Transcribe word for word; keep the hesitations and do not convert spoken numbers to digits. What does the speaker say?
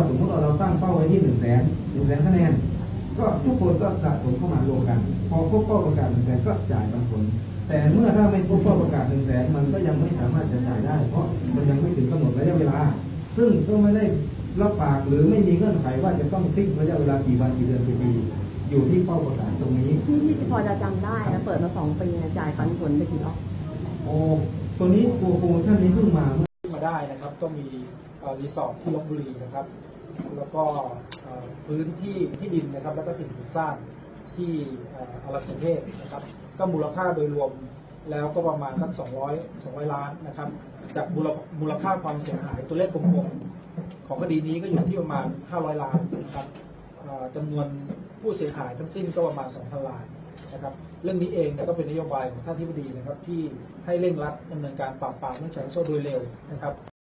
สมมติเราเราตั้งเป้าไว้ที่หนึ่งแสนหนึ่งแสนคะแนนก็ทุกคนก็สะสมเข้ามารวมกันพอครบเป้าประกาศหนึ่งแสนก็จ่ายปันผลแต่เมื่อถ้าไม่ครบเป้าประกาศหนึ่งแสนมันก็ยังไม่สามารถจะจ่ายได้เพราะมันยังไม่ถึงกำหนดระยะเวลาซึ่งก็ไม่ได้รับปากหรือไม่มีเงื่อนไขว่าจะต้องฟิกระยะเวลากี่วันกี่เดือนกี่ปีอยู่ที่เป้าประกาศตรงนี้ที่ที่พอจะจำได้นะเปิดมาสองปีจ่ายปันผลไปกี่รอบโอ้ตัวนี้โปรโมชั่นนี้เพิ่งมามาได้นะครับก็มีรีสอร์ทที่ลพบุรีนะครับแล้วก็พื้นที่ที่ดินนะครับแล้วก็สิ่งปลูกสร้างที่อรัญญประเทศนะครับก็มูลค่าโดยรวมแล้วก็ประมาณสักสองร้อยสองร้อยล้านนะครับจากมูลค่าความเสียหายตัวเลขกลมๆของคดีนี้ก็อยู่ที่ประมาณห้าร้อยล้านนะครับจำนวนผู้เสียหายทั้งสิ้นก็ประมาณ สองพัน รายนะครับเรื่องนี้เองก็เป็นนโยบายของท่านอธิบดีนะครับที่ให้เร่งรัดดำเนินการปราบปรามเรื่องแชร์โซ่โดยเร็วนะครับ